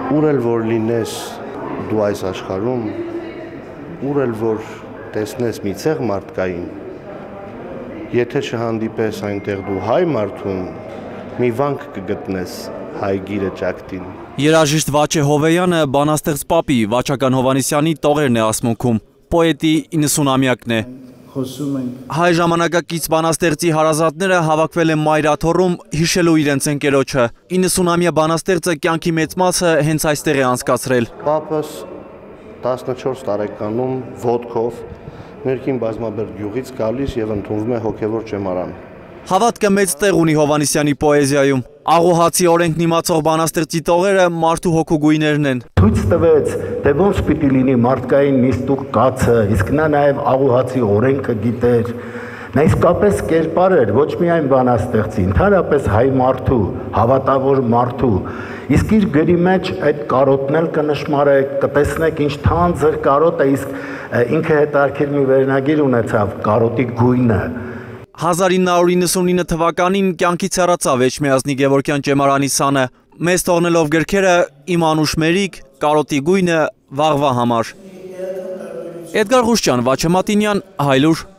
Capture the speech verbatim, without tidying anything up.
Ուր էլ որ լինես դու այս աշխարհում, ուր էլ որ տեսնես մի ցեղ մարդկային, եթե չհանդիպես այնտեղ դու հայ մարդուն, մի վանք կգտնես հայ գիրը ճակտին։ Երաժիշտ Վաչե Հովեյանը բանաստեղծ Պապի Վաչական Հովհաննիսյանի տողերն է ասմունքում, պոետի իննսունամյակն է։ Հայ ժամանակակից բանաստեղծի հարազատները հավաքվել են Մայրաթոռում հիշելու իրենց ընկերոջը։ իննսունամյա բանաստեղծը կյանքի մեծ մասը հենց այստեղ է անցկացրել։ Պապս տասնչորս տարեկանում ոտքով ներքին բազմաբերդ գյուղից գալիս եւ ընդունվում է հոգևոր ճեմարան։ Հավատքը մեծ տեղ ունի Հովհաննիսյանի պոեզիայում։ Աղոհացի օրենքն իմացող բանաստեղծի տողերը մարդու հոգու գույներն են։ Ցույց տվեց, թե ոնց պիտի լինի մարդկային նիստուկ կացը, իսկ նա նաև աղոհացի օրենքը գիտեր։ Նա իսկապես կերպար էր ոչ միայն բանաստեղծի, ընդհանրապես հայ մարդու, հավատավոր մարդու։ Իսկ իր գրի մեջ այդ կարոտն էլ կնշմարեք, կտեսնեք ինչ թանձր կարոտ է, իսկ ինքը հետարքիր մի վերնագիր ունեցավ կարոտի գույնը։ հազար ինը հարյուր իննսունինը թվականին կյանքից հեռացավ Էջմիածնի Գևորգյան ճեմարանի սանը, մեզ թողնելով գրքերը «Իմ անուշ մերիկ», «Կարոտի գույնը», «Վաղվա համար»։ Էդգար Ղուշճան, Վաչե Մատինյան, Հայլուր։